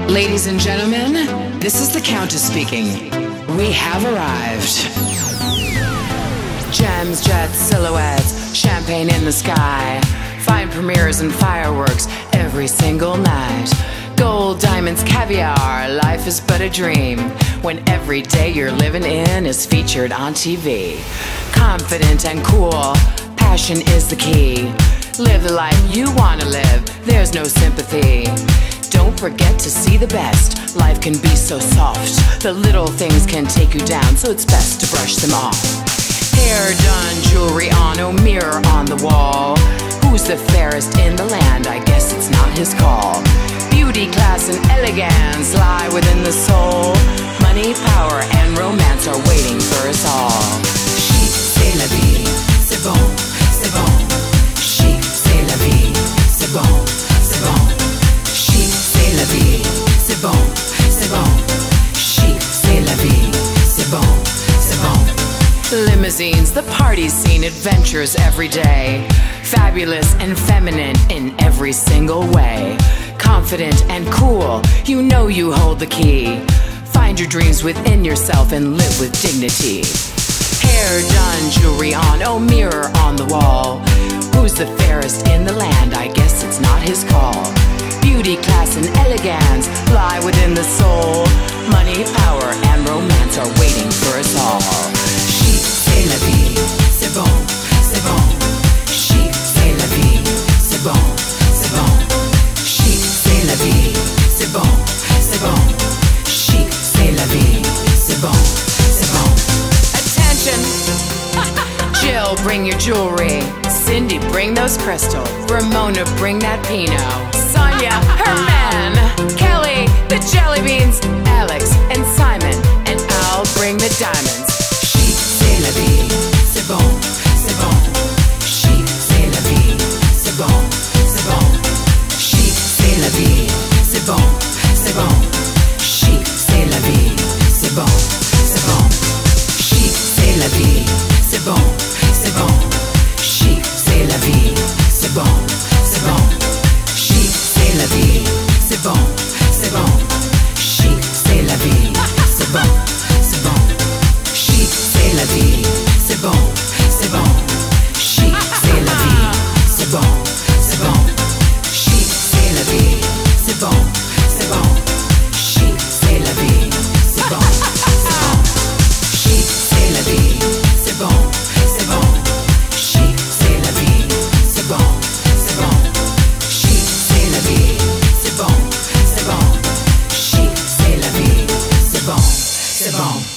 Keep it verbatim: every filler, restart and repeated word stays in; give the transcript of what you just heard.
Ladies and gentlemen, this is the Countess speaking. We have arrived. Gems, jets, silhouettes, champagne in the sky. Fine premieres and fireworks every single night. Gold, diamonds, caviar, life is but a dream when every day you're living in is featured on T V. Confident and cool, passion is the key. Live the life you want to live, there's no sympathy. Don't forget to see the best, life can be so soft. The little things can take you down, so it's best to brush them off. Hair done, jewelry on, no mirror on the wall. Who's the fairest in the land? I guess it's not his call. Beauty, class, and elegance lie within the soul. Money, power, and romance are waiting for us all. Chic, c'est la vie, c'est bon, c'est bon. Chic, c'est la vie, c'est bon, c'est bon. Chic, c'est la vie, c'est bon, c'est bon. Chic, c'est la vie, c'est bon, c'est bon. Limousines, the party scene, adventures every day. Fabulous and feminine in every single way. Confident and cool, you know you hold the key. Find your dreams within yourself and live with dignity. Hair done, jewelry on, oh mirror on the wall. Who's the fairest in the land? I guess it's not his call. Beauty, class, and elegance lie within the soul. Money, power, and romance are waiting for us all. Chic, c'est la vie, c'est bon, c'est bon. Chic, c'est la vie, c'est bon, c'est bon. Chic, c'est la vie, c'est bon, c'est bon. Chic, c'est la vie, c'est bon, c'est bon. Attention! Jill, bring your jewelry. Cindy, bring those crystals. Ramona, bring that Pinot. Sonia, her man. Kelly, the jelly beans. Alex and Simon, and I'll bring the diamonds. Chic, c'est la vie, c'est bon, c'est bon. Chic, c'est la vie, c'est bon, c'est bon. Chic, c'est la vie, c'est bon, c'est bon. Chic, c'est la vie, c'est bon, c'est bon. Chic, c'est la vie, c'est bon, c'est bon. Chic, c'est la vie, c'est bon, c'est bon. Chic, c'est la vie, c'est bon, c'est bon. Chic, c'est la vie, c'est bon, c'est bon. Chic, c'est la vie, c'est bon, c'est bon. Chic, c'est la vie, c'est bon, c'est bon. Chic, c'est la vie, c'est bon, c'est bon. Chic, c'est la vie, c'est bon, c'est bon. Chic, c'est la vie, c'est bon, c'est bon. Chic, c'est la vie, c'est bon, c'est bon. Chic, c'est la vie, c'est bon, c'est bon. Chic, c'est la vie, c'est bon, c'est bon.